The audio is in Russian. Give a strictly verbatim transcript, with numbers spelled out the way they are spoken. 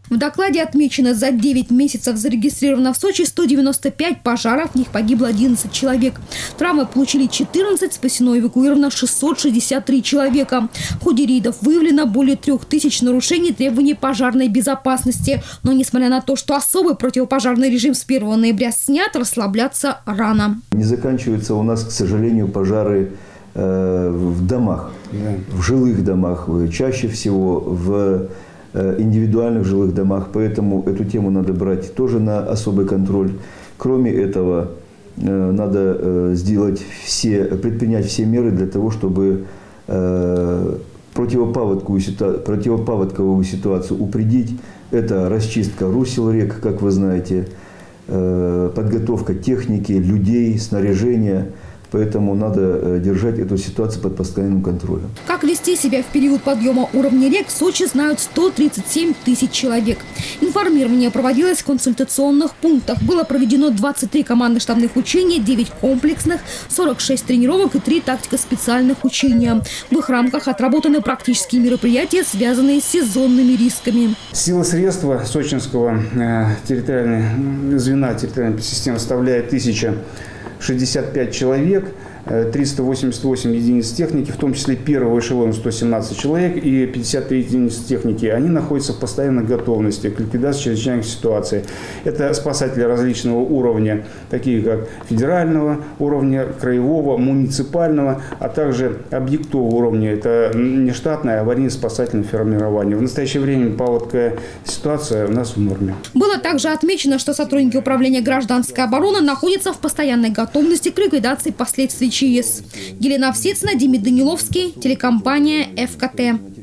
В докладе отмечено, за девять месяцев зарегистрировано в Сочи сто девяносто пять пожаров, в них погибло одиннадцать человек. Травмы получили четырнадцать, спасено и эвакуировано шестьсот шестьдесят три человека. В ходе рейдов выявлено более трех тысяч нарушений требований пожарной безопасности. Но несмотря на то, что особый противопожарный режим с первого ноября снят, расслабляться рано. Не заканчиваются у нас, к сожалению, пожары э, в домах, да. в жилых домах, чаще всего в индивидуальных жилых домах, поэтому эту тему надо брать тоже на особый контроль. Кроме этого, надо сделать все, предпринять все меры для того, чтобы противопаводковую ситуацию, противопаводковую ситуацию упредить. Это расчистка русел рек, как вы знаете, подготовка техники, людей, снаряжения. Поэтому надо держать эту ситуацию под постоянным контролем. Как вести себя в период подъема уровня рек, в Сочи знают сто тридцать семь тысяч человек. Информирование проводилось в консультационных пунктах. Было проведено двадцать три командно-штабных учения, девять комплексных, сорок шесть тренировок и три тактико-специальных учения. В их рамках отработаны практические мероприятия, связанные с сезонными рисками. Сила средства сочинского э, территориального звена территориальной системы составляет тысяча шестьдесят пять человек, триста восемьдесят восемь единиц техники, в том числе первого эшелона сто семнадцать человек и пятьдесят три единицы техники. Они находятся в постоянной готовности к ликвидации чрезвычайных ситуаций. Это спасатели различного уровня, такие как федерального уровня, краевого, муниципального, а также объектового уровня. Это нештатное аварийно-спасательное формирование. В настоящее время паводковая ситуация у нас в норме. Было также отмечено, что сотрудники управления гражданской обороны находятся в постоянной готовности к ликвидации последствий ЧС. Елена Овсецина, Демид Даниловский, телекомпания ФКТ.